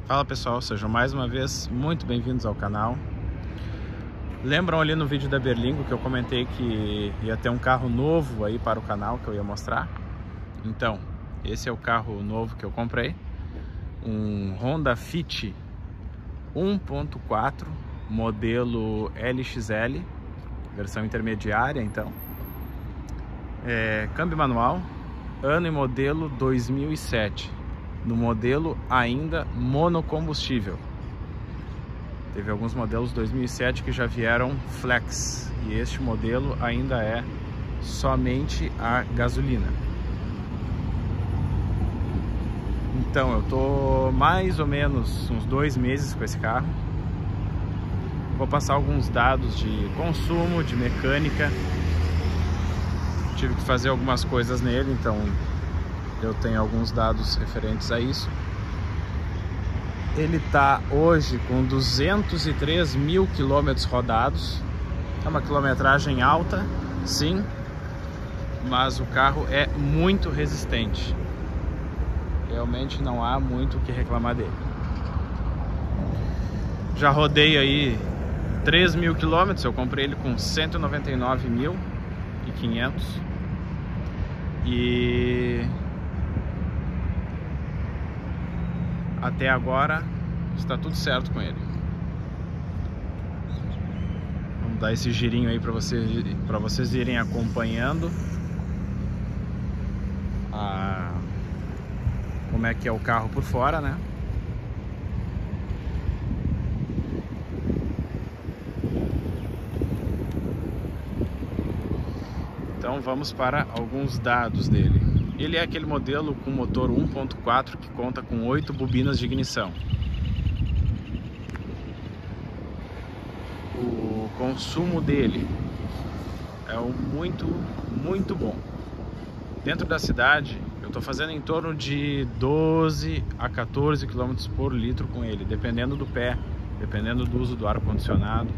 Fala pessoal, sejam mais uma vez muito bem-vindos ao canal. Lembram ali no vídeo da Berlingo que eu comentei que ia ter um carro novo aí para o canal que eu ia mostrar? Então, esse é o carro novo que eu comprei, um Honda Fit 1.4 modelo LXL, versão intermediária então. Câmbio manual, ano e modelo 2007. No modelo ainda monocombustível. Teve alguns modelos 2007 que já vieram flex, e este modelo ainda é somente a gasolina. Então eu tô mais ou menos uns 2 meses com esse carro. Vou passar alguns dados de consumo, de mecânica. Tive que fazer algumas coisas nele, então eu tenho alguns dados referentes a isso. Ele está hoje com 203 mil quilômetros rodados. É uma quilometragem alta, sim, mas o carro é muito resistente. Realmente não há muito o que reclamar dele. Já rodei aí 3 mil quilômetros. Eu comprei ele com 199.500 e até agora está tudo certo com ele. Vamos dar esse girinho aí para vocês irem acompanhando como é que é o carro por fora, né? Então vamos para alguns dados dele. Ele é aquele modelo com motor 1.4 que conta com 8 bobinas de ignição. O consumo dele é muito bom. Dentro da cidade eu estou fazendo em torno de 12 a 14 km por litro com ele, dependendo do pé, dependendo do uso do ar-condicionado.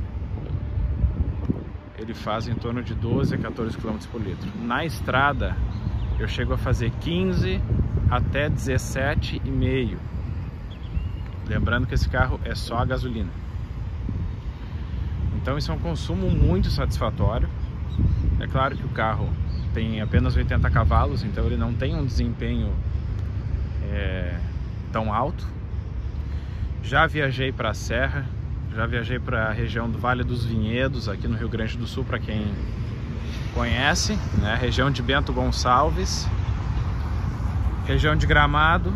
Ele faz em torno de 12 a 14 km por litro. Na estrada eu chego a fazer 15 até 17,5. Lembrando que esse carro é só a gasolina. Então isso é um consumo muito satisfatório. É claro que o carro tem apenas 80 cavalos, então ele não tem um desempenho tão alto. Já viajei para a Serra, já viajei para a região do Vale dos Vinhedos, aqui no Rio Grande do Sul, para quem conhece, né? Região de Bento Gonçalves, região de Gramado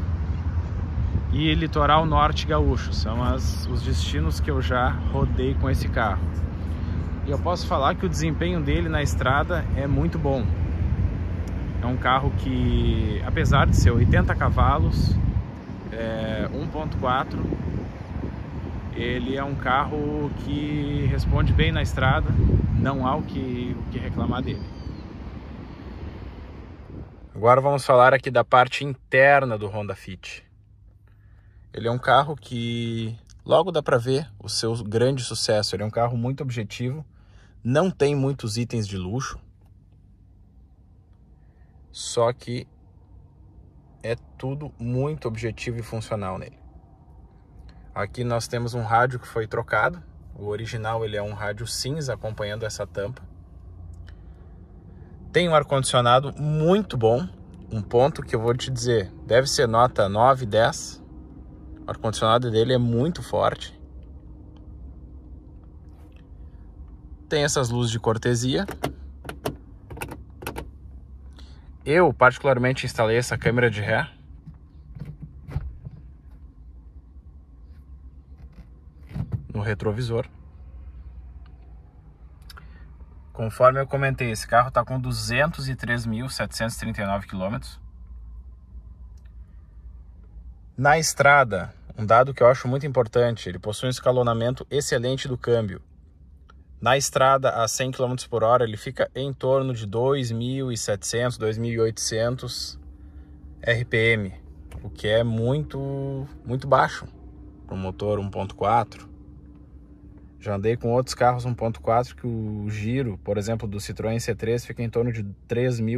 e litoral norte gaúcho. São os destinos que eu já rodei com esse carro. E eu posso falar que o desempenho dele na estrada é muito bom. É um carro que, apesar de ser 80 cavalos, 1.4, ele é um carro que responde bem na estrada. Não há o que reclamar dele. Agora vamos falar aqui da parte interna do Honda Fit. Ele é um carro que logo dá para ver o seu grande sucesso. Ele é um carro muito objetivo, não tem muitos itens de luxo, só que é tudo muito objetivo e funcional nele. Aqui nós temos um rádio que foi trocado. O original ele é um rádio cinza acompanhando essa tampa. Tem um ar-condicionado muito bom. Um ponto que eu vou te dizer, deve ser nota 9, 10. O ar-condicionado dele é muito forte. Tem essas luzes de cortesia. Eu particularmente instalei essa câmera de ré. No retrovisor. Conforme eu comentei, esse carro está com 203.739 km. Na estrada, um dado que eu acho muito importante, ele possui um escalonamento excelente do câmbio. Na estrada a 100 km por hora ele fica em torno de 2.700, 2.800 RPM, o que é muito baixo para um motor 1.4. Já andei com outros carros 1.4 que o giro, por exemplo, do Citroën C3 fica em torno de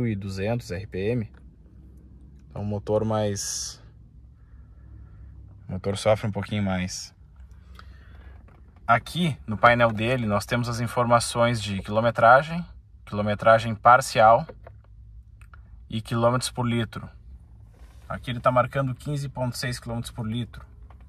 3.200 RPM. É um motor mais O motor sofre um pouquinho mais. Aqui no painel dele nós temos as informações de quilometragem, quilometragem parcial e quilômetros por litro. Aqui ele está marcando 15,6 km por litro.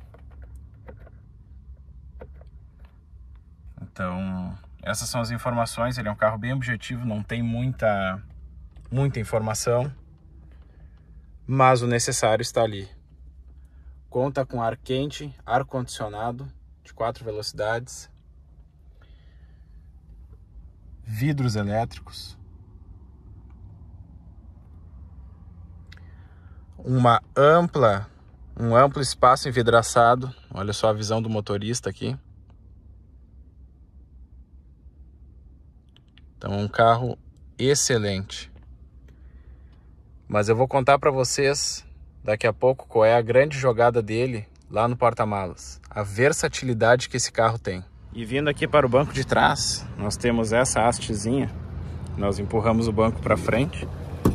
Então, essas são as informações. Ele é um carro bem objetivo, não tem muita informação, mas o necessário está ali. Conta com ar quente, ar-condicionado de 4 velocidades, vidros elétricos, um amplo espaço envidraçado. Olha só a visão do motorista aqui. Então é um carro excelente. Mas eu vou contar para vocês daqui a pouco qual é a grande jogada dele lá no porta-malas. A versatilidade que esse carro tem. E vindo aqui para o banco de trás, nós temos essa hastezinha. Nós empurramos o banco para frente.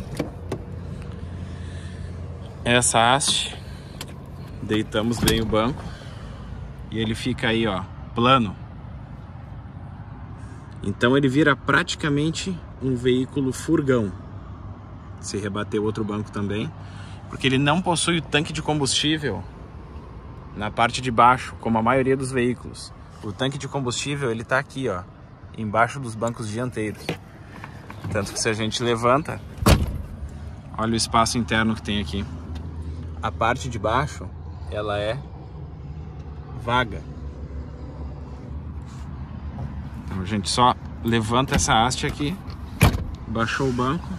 Essa haste, deitamos bem o banco e ele fica aí, ó, plano. Então ele vira praticamente um veículo furgão. Se rebater o outro banco também, porque ele não possui o tanque de combustível na parte de baixo, como a maioria dos veículos. O tanque de combustível ele tá aqui, ó, embaixo dos bancos dianteiros. Tanto que se a gente levanta, olha o espaço interno que tem aqui. A parte de baixo, ela é vaga. Então a gente só levanta essa haste aqui, baixou o banco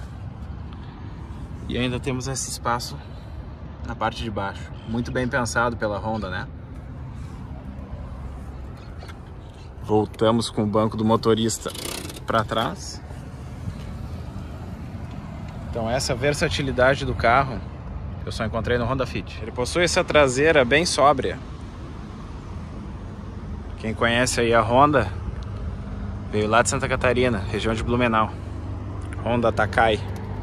e ainda temos esse espaço na parte de baixo. Muito bem pensado pela Honda, né? Voltamos com o banco do motorista para trás. Então essa versatilidade do carro eu só encontrei no Honda Fit. Ele possui essa traseira bem sóbria. Quem conhece aí a Honda, veio lá de Santa Catarina, região de Blumenau. Honda Takai.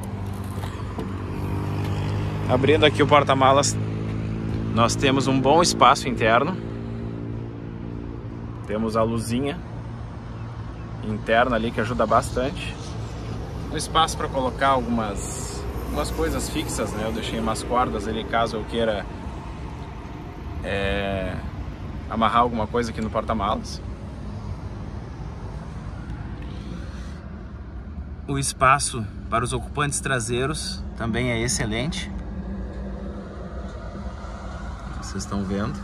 Abrindo aqui o porta-malas, nós temos um bom espaço interno. Temos a luzinha interna ali que ajuda bastante. Um espaço para colocar algumas coisas fixas, né? Eu deixei umas cordas ali caso eu queira amarrar alguma coisa aqui no porta-malas. O espaço para os ocupantes traseiros também é excelente. Vocês estão vendo.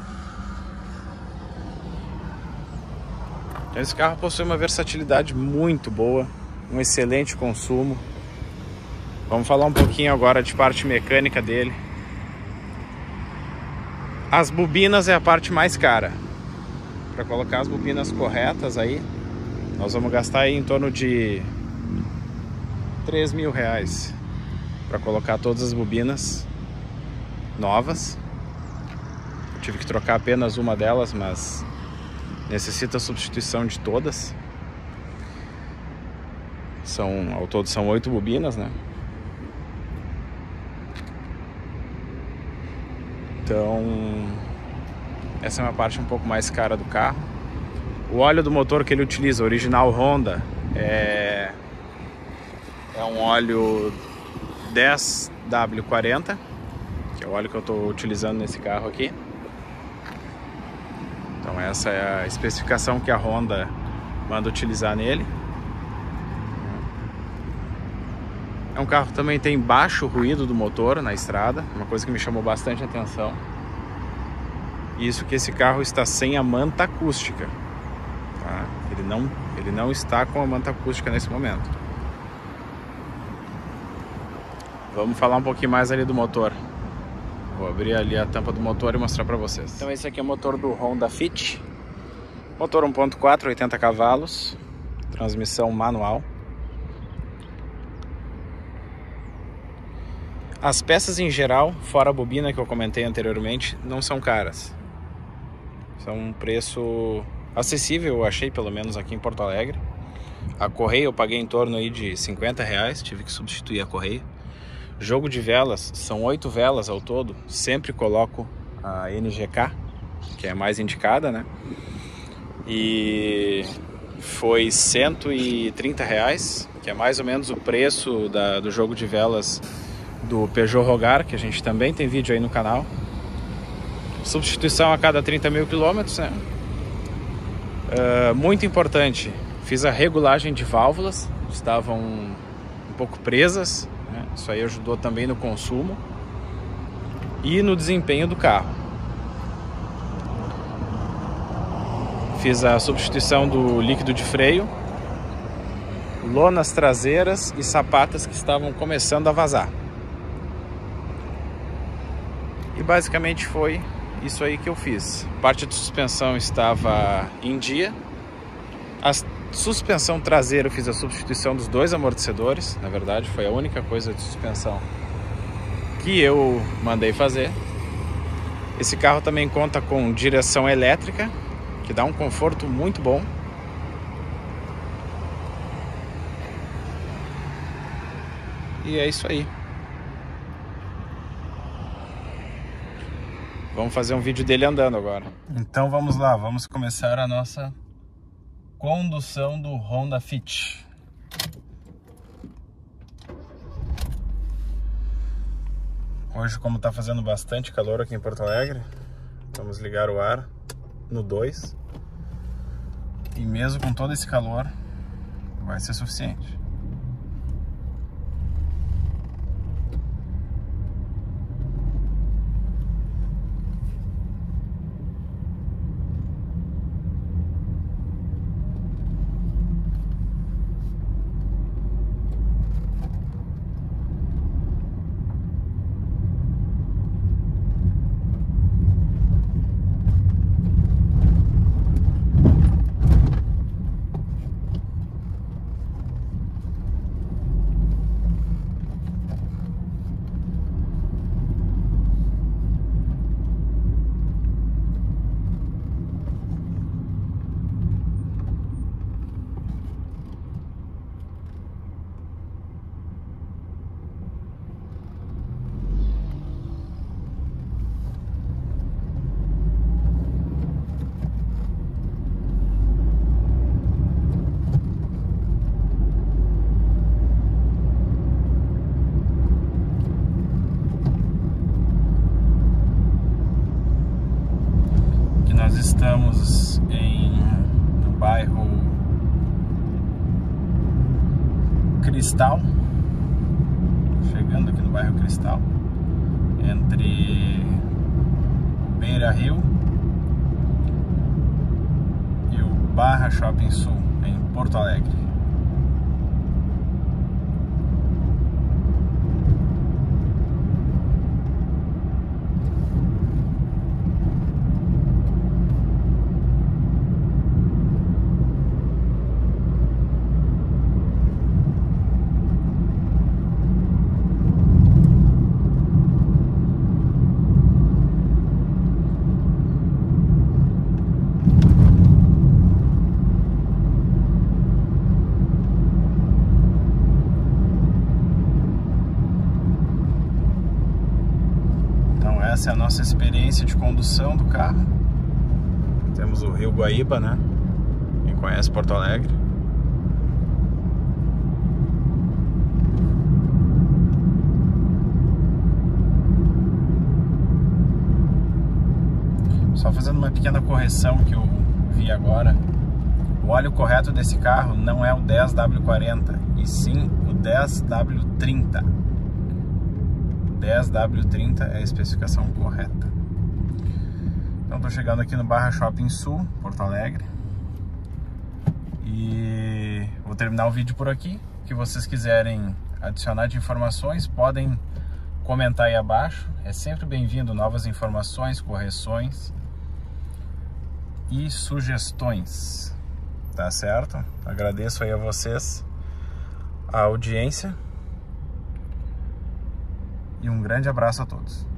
Então, esse carro possui uma versatilidade muito boa, um excelente consumo. Vamos falar um pouquinho agora de parte mecânica dele. As bobinas é a parte mais cara. Para colocar as bobinas corretas aí, nós vamos gastar aí em torno de R$3.000 para colocar todas as bobinas novas. Eu tive que trocar apenas uma delas, mas necessita substituição de todas. Ao todo são 8 bobinas, né? Então, essa é uma parte um pouco mais cara do carro. O óleo do motor que ele utiliza, original Honda, é um óleo 10W40, que é o óleo que eu estou utilizando nesse carro aqui. Então essa é a especificação que a Honda manda utilizar nele. É um carro que também tem baixo ruído do motor na estrada, uma coisa que me chamou bastante atenção. Isso que esse carro está sem a manta acústica, tá? Ele não está com a manta acústica nesse momento. Vamos falar um pouquinho mais ali do motor. Vou abrir ali a tampa do motor e mostrar para vocês. Então esse aqui é o motor do Honda Fit. Motor 1.4, 80 cavalos, transmissão manual. As peças em geral, fora a bobina que eu comentei anteriormente, não são caras. São um preço acessível, eu achei, pelo menos aqui em Porto Alegre. A correia eu paguei em torno aí de R$50, tive que substituir a correia. Jogo de velas, são 8 velas ao todo, sempre coloco a NGK, que é a mais indicada, né? E foi R$130, que é mais ou menos o preço do jogo de velas do Peugeot Rogar, que a gente também tem vídeo aí no canal. Substituição a cada 30 mil quilômetros, né? Muito importante, fiz a regulagem de válvulas, estavam um pouco presas, né? Isso aí ajudou também no consumo e no desempenho do carro. Fiz a substituição do líquido de freio, lonas traseiras e sapatas que estavam começando a vazar. E basicamente foi isso aí que eu fiz. A parte de suspensão estava em dia. A suspensão traseira eu fiz a substituição dos 2 amortecedores. Na verdade foi a única coisa de suspensão que eu mandei fazer. Esse carro também conta com direção elétrica, que dá um conforto muito bom. E é isso aí. Vamos fazer um vídeo dele andando agora. Então vamos lá, vamos começar a nossa condução do Honda Fit. Hoje, como está fazendo bastante calor aqui em Porto Alegre, vamos ligar o ar no 2. E mesmo com todo esse calor, vai ser suficiente. Nós estamos no bairro Cristal, chegando aqui no bairro Cristal, entre Beira Rio e o Barra Shopping Sul, em Porto Alegre. Essa é a nossa experiência de condução do carro. Temos o Rio Guaíba, né? Quem conhece Porto Alegre. Só fazendo uma pequena correção que eu vi agora. O óleo correto desse carro não é o 10W40, e sim o 10W30. 10W30 é a especificação correta. Então estou chegando aqui no Barra Shopping Sul, Porto Alegre. E vou terminar o vídeo por aqui. O que vocês quiserem adicionar de informações, podem comentar aí abaixo. É sempre bem-vindo novas informações, correções e sugestões. Tá certo? Agradeço aí a vocês a audiência. E um grande abraço a todos.